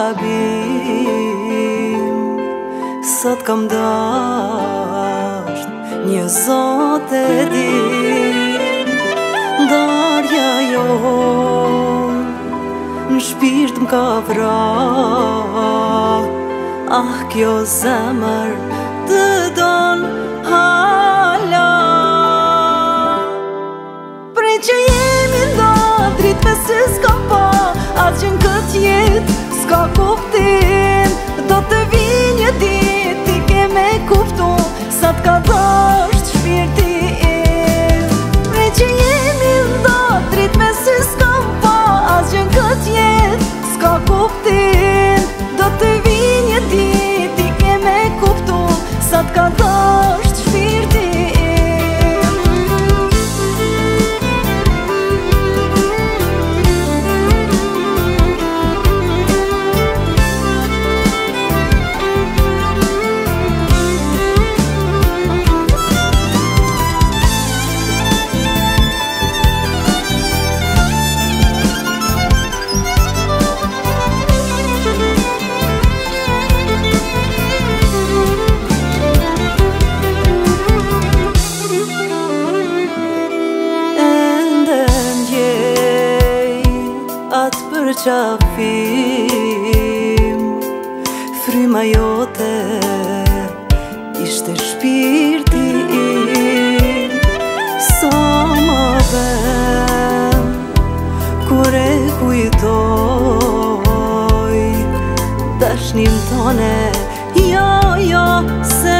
gabim. Sot kam dasht një zot e din. Darja jo në shpirt m'ka vra. Ah, kjo zemër të don hala. Prej që jemi ndadrit me sy s'ka pa, atë që në këtë jet s'ka kuptim. Do të vi një dit ti ke me kuptu sa t'ka dasht shpirti im. Prej që jemi ndadrit me sy s'ka pa, atë që në këtë jet s'ka kuptim. Do të vi një dit ti ke me kuptu sa t'ka dasht shpirti im. Për qafim, fryma jote ishte shpirti im. Sa ma vem kur e kujtoj dashnim tone, jo, jo, se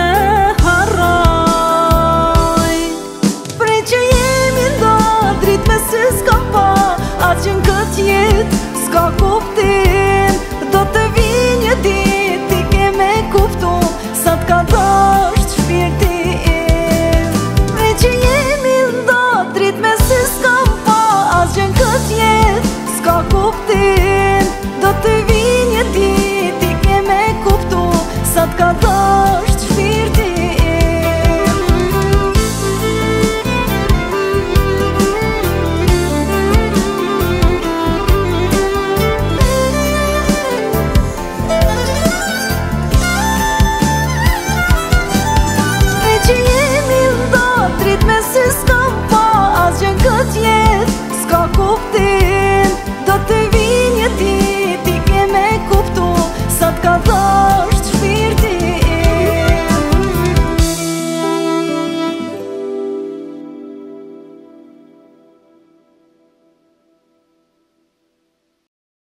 harroj. Prej që jemi ndadrit me sy s'ka pa, atë që në këtë jet s'ka kuptim. Do të vi një dit ti ke me kuptu sa t'ka dasht shpirti im. Prej që jemi ndadrit me sy s'ka pa, atë që në këtë jet s'ka kuptim.